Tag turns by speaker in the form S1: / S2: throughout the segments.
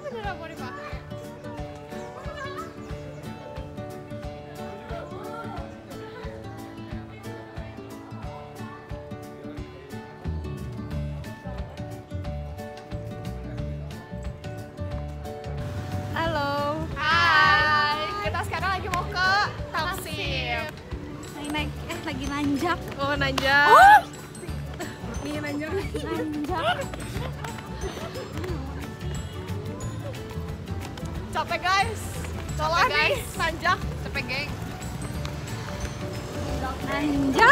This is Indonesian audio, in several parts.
S1: beneran mau dipakai.
S2: Halo.
S1: Hai. Kita sekarang lagi mau ke Fisip.
S2: Naik lagi nanjak.
S1: Oh, nanjak.
S2: Oh.
S1: Nih nanjak.
S2: Nanjak.
S1: Capek guys. Capek guys. Nanjak. Capek geng.
S2: Nanjak.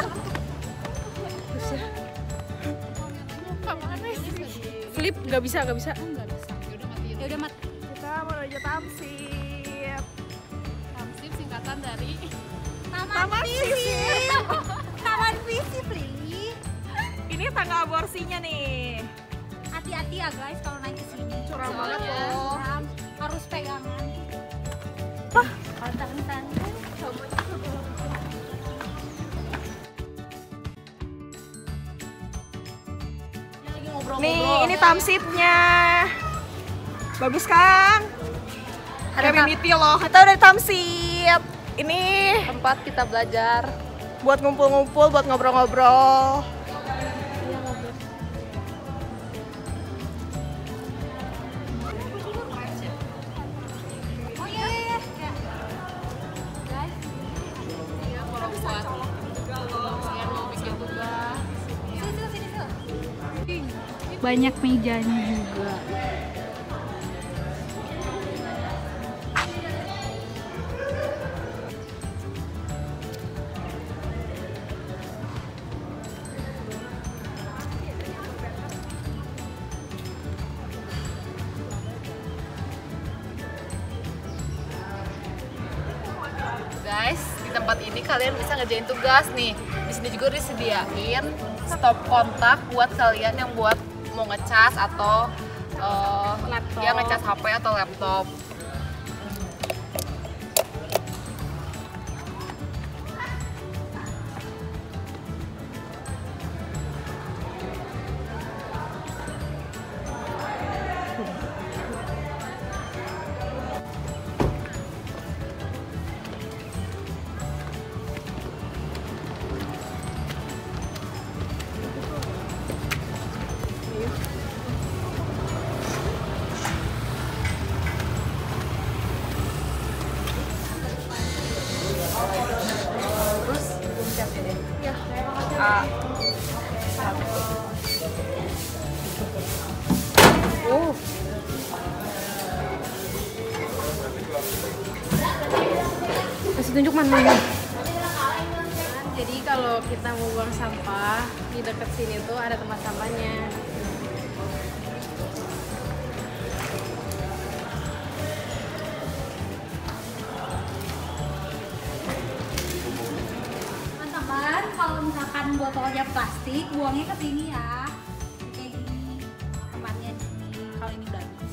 S1: Flip nggak bisa.
S2: Ya udah mati.
S1: Kita menuju Fisip.
S3: Fisip singkatan dari
S2: Taman Fisip. Taman Fisip, Lili.
S1: Ini tangga aborsinya nih.
S2: Hati-hati ya guys kalau naik ke sini.
S1: Curam banget
S3: Soalnya
S1: loh.
S2: Harus pegangan. Pantang-pantang.
S1: Nih, ini Fisipnya. Bagus kan?
S2: Ada
S1: Community loh. Kita udah di Fisip. Ini
S3: tempat kita belajar.
S1: buat ngumpul-ngumpul, buat ngobrol-ngobrol.
S2: Oh iya. Guys,
S3: Kalau buat kalian mau bikin tugas.
S2: sini. Banyak mejanya juga.
S3: Guys, di tempat ini kalian bisa ngerjain tugas nih. Di sini juga disediain stop kontak buat kalian yang buat mau ngecas atau
S1: Laptop.
S3: ya ngecas HP atau laptop. Terus pencet ini. A.
S1: Kasih tunjuk mana?
S4: Jadi kalau kita mau buang sampah di dekat sini tuh ada tempat sampahnya.
S2: Teman-teman, kalau misalkan botolnya plastik, buangnya ke sini ya. Kayak gini. Tempatnya di sini. Kalau ini bagus.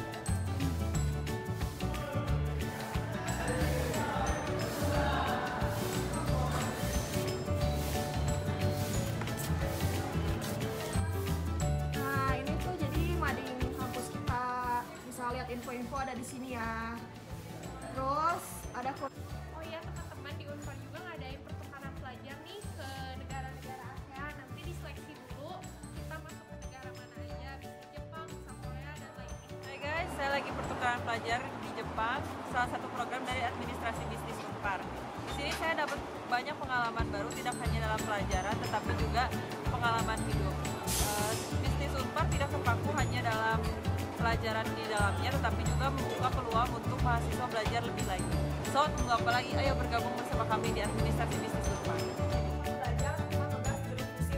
S1: Nah, ini tuh jadi mading kampus kita. Bisa lihat info-info ada di sini ya. Terus ada
S5: Oh iya teman-teman, di Unpar juga ngadain pertukaran pelajar nih ke negara-negara ASEAN. Nanti diseleksi dulu kita masuk ke negara mana aja, bisa Jepang, bisa Korea, dan lainnya.
S6: Hai guys, saya lagi pertukaran pelajar di Jepang, salah satu program dari administrasi bisnis Unpar. Di sini saya dapat banyak pengalaman baru, tidak hanya dalam pelajaran, tetapi juga pengalaman hidup. Bisnis Unpar tidak terpaku hanya dalam pelajaran di dalamnya, tetapi juga membuka peluang untuk mahasiswa belajar lebih lagi. So, tunggu apa lagi? Ayo bergabung bersama kami di administrasi bisnis Unpar.
S1: belajar tentang tugas dari fisip.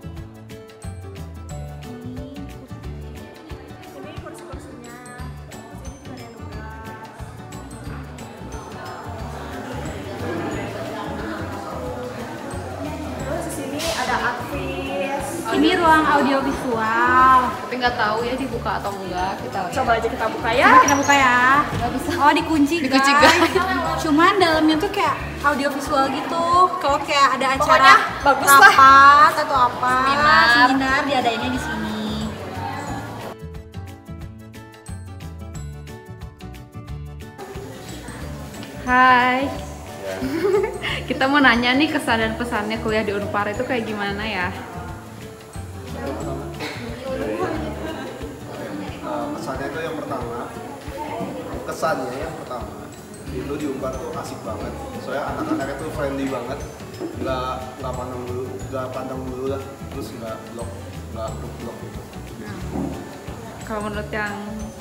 S1: Ini kursi-kursinya. Terus ini juga ada tugas. Terus di sini ada advis.
S2: Ini ruang audiovisual.
S3: Tapi nggak tahu ya dibuka atau enggak. Kita lihat.
S1: Coba aja kita buka ya.
S2: Kita buka ya. Oh, dikunci
S3: Dikunci,
S2: guys. Cuman dalamnya tuh kayak audiovisual gitu. Kalau kayak ada acara
S1: Pokoknya bagus lah.
S2: rapat atau apa, seminar diadainnya di sini.
S7: Hai.
S8: Ya.
S7: Kita mau nanya nih kesan dan pesannya kuliah di Unpar itu kayak gimana ya?
S8: Kesannya itu yang pertama, itu di Unpar tuh asik banget. Soalnya anak-anaknya tuh friendly banget, nggak pandang bulu lah, terus nggak blok gitu.
S7: Kalau menurut yang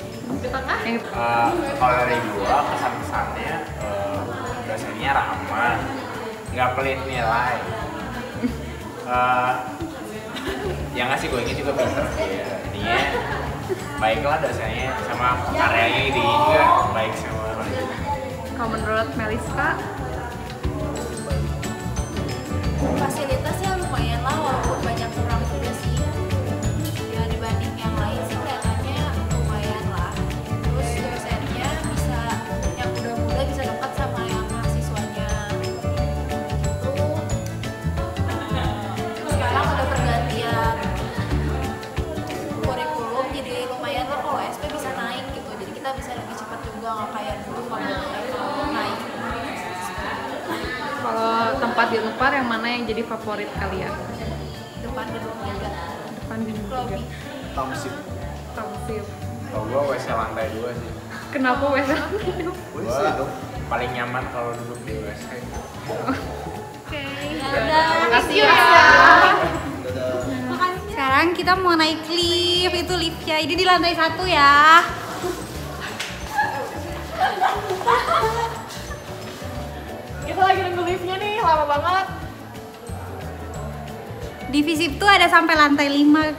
S9: kalau dari gua kesan-kesannya dosennya ramah, nggak pelit nilai. Yang ngasih gue ini juga pintar sih ya. Intinya baiklah dosennya, sama karyanya ini juga baik sama orang.
S7: kalau menurut Meliska,
S2: Fasilitasnya lumayan lah, walaupun banyak kurang juga sih ya, dibanding yang lain sih kelihatannya lumayan lah. Terus dosennya bisa, yang muda-muda bisa dekat sama yang mahasiswanya gitu. Sekarang udah pergantian kurikulum, jadi lumayan lah kalau SP bisa naik gitu, jadi kita bisa lebih cepat juga, nggak kayak dulu kalau naik.
S7: kalau tempat di Unpar yang mana yang jadi favorit kalian?
S2: Depan gedung juga.
S7: Depan gedung juga.
S8: Tamsip.
S7: Tamsip.
S9: Kalau gua WC lantai 2 sih.
S7: Kenapa WC?
S9: Gua paling nyaman kalau duduk di WC.
S7: Oke.
S2: Dadah.
S3: Makasih ya.
S2: Sekarang kita mau naik lift, itu liftnya ini di lantai 1 ya.
S3: Kita lagi nunggu liftnya nih, lama banget.
S2: Di Fisip tuh ada sampai lantai 5.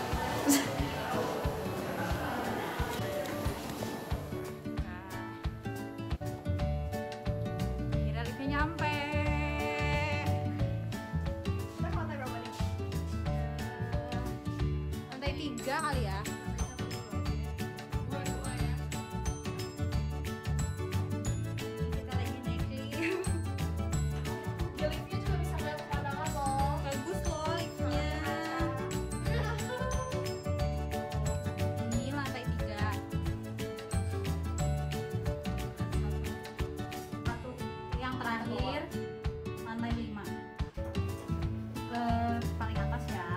S2: Kira liftnya nyampe. Lantai berapa nih? Lantai 3 kali ya. Kita lagi naik lift.
S3: Ya, liftnya juga bisa ngeliat pemandangan loh.
S2: Bagus loh liftnya. Ini lantai 3. Satu yang terakhir lantai 5. Paling atas ya.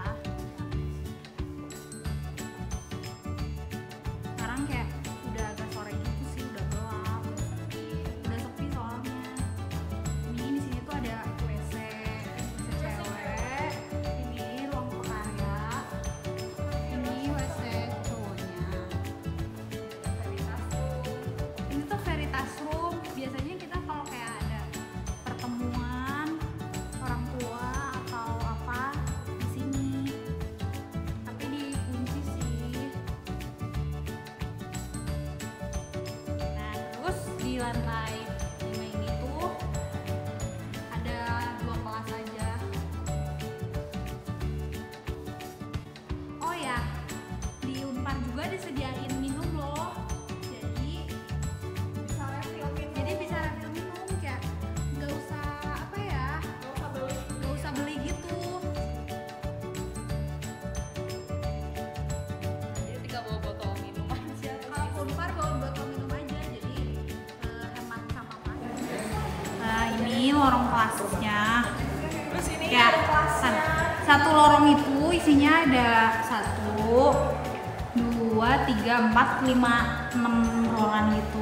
S2: Sekarang kayak udah agak sore gitu sih, udah gelap, udah sepi soalnya. Ini di sini tuh ada WC cewek, ini ruang pekarya, ini WC cowoknya. Ini tuh veritas room. Biasanya kita kalau kayak ada pertemuan orang tua atau apa di sini, tapi dikunci sih. Nah, terus di lantai 5 ini tuh ada 2 kelas aja. Oh ya, di Unpar juga disediain minum loh. Jadi bisa refill minum, kayak nggak usah apa ya, nggak usah beli gitu.
S3: Jadi tinggal bawa botol minum aja.
S2: Kalau Unpar bawa botol minum aja, jadi hemat sampah plastik. Nah, ini lorong kelasnya.
S1: Terus ini
S2: Ya,
S1: ada kelasnya.
S2: satu lorong itu isinya ada 1, 2, 3, 4, 5, 6 ruangan gitu.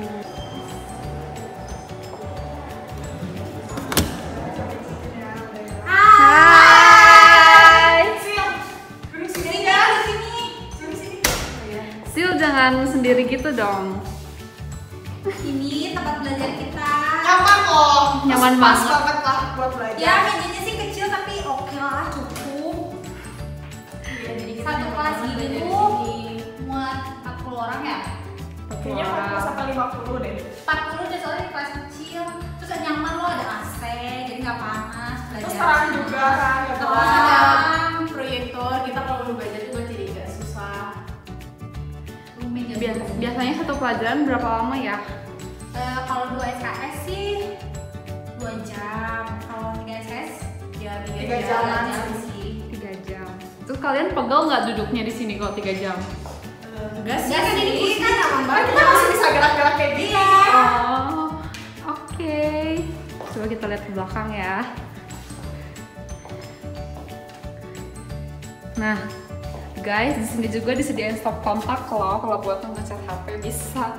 S7: Hai.
S2: Sini ya, di sini.
S7: Sil jangan sendiri gitu dong.
S2: Ini tempat belajar kita.
S1: Nyaman loh.
S7: Nyaman
S1: Pas
S7: banget.
S1: banget lah buat belajar.
S2: Ya, mejanya sih kecil tapi oke lah, cukup. Satu kelas gini tuh muat 40 orang ya?
S1: Kayaknya 40 sampai 50 deh.
S2: 40 deh, soalnya di kelas kecil. Terus nyaman loh, ada AC, jadi nggak panas belajar.
S1: Terus terang juga kan. ya
S2: Terus
S1: kan?
S2: ada
S4: proyektor, kita kalau belajar juga jadi gak susah.
S2: meja
S7: Biasanya satu pelajaran berapa lama ya?
S2: kalau 2 SKS sih 2 jam. Kalau 3 SKS ya
S1: 3 jaman
S2: sih.
S7: 3 jam. Terus kalian pegel nggak duduknya di sini kalau 3 jam?
S4: Enggak sih,
S2: Ya kan ini kursi
S4: kan
S2: nyaman
S1: Kan
S2: banget.
S1: kita masih bisa gerak-gerak kayak gini.
S7: Oh, oke. Oke, coba kita lihat ke belakang ya. Nah, guys, di sini juga disediain stop kontak loh, kalau buat ngecat HP bisa.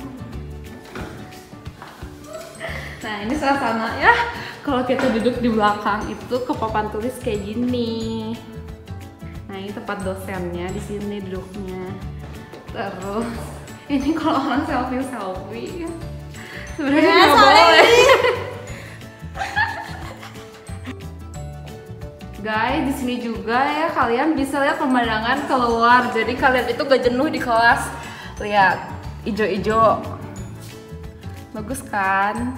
S7: Nah, ini suasana ya. Kalau kita duduk di belakang itu ke papan tulis kayak gini. Nah, ini tempat dosennya di sini duduknya. Terus ini kalau orang selfie sebenarnya nggak boleh. Guys, di sini juga ya kalian bisa lihat pemandangan keluar. Jadi kalian itu gak jenuh di kelas. Lihat, ijo-ijo. Bagus kan?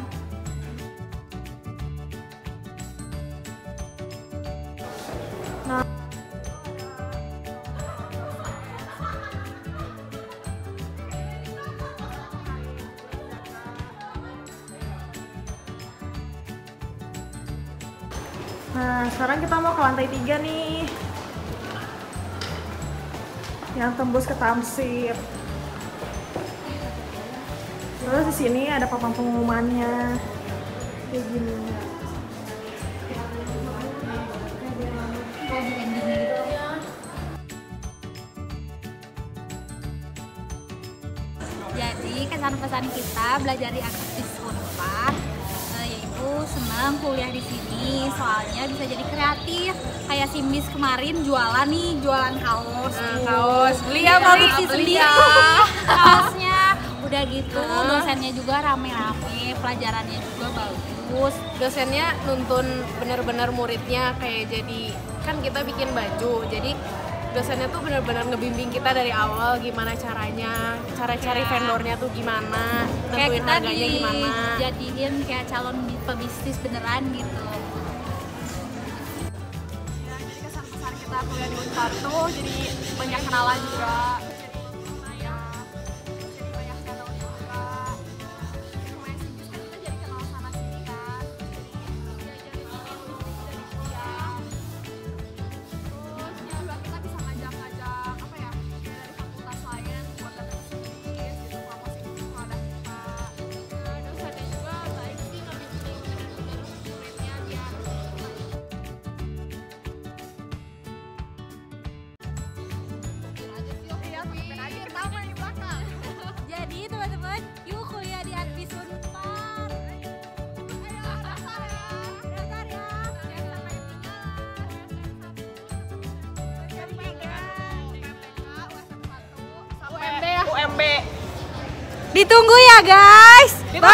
S1: Nah, sekarang kita mau ke lantai 3 nih, yang tembus ke Tamsir. Terus di sini ada papan pengumumannya, kayak gini.
S2: Jadi kesan pesan kita belajar di aktivis Unpar yaitu senang kuliah di sini, soalnya bisa jadi kreatif. Kayak si Miss kemarin jualan nih, jualan kaos.
S4: Kaos, beli ya
S2: produksi sendiri kaosnya. Udah gitu, dosennya juga rame-rame, pelajarannya juga bagus.
S4: Dosennya nuntun bener-bener muridnya, kayak jadi kan kita bikin baju, jadi dosennya tuh bener-bener ngebimbing kita dari awal gimana caranya, cara cari vendornya tuh gimana,
S2: Kayak
S4: nentuin
S2: kita
S4: harganya gimana.
S2: dijadiin kayak calon pebisnis beneran gitu.
S1: Ya, jadi kesan-kesan kita kuliah di Unpar tuh jadi banyak kenalan juga.
S2: Jadi teman-teman, yuk kuliah di Unpar Unpar. Daftar ya.
S6: UMB.
S2: Ditunggu ya guys.
S6: Ditunggu.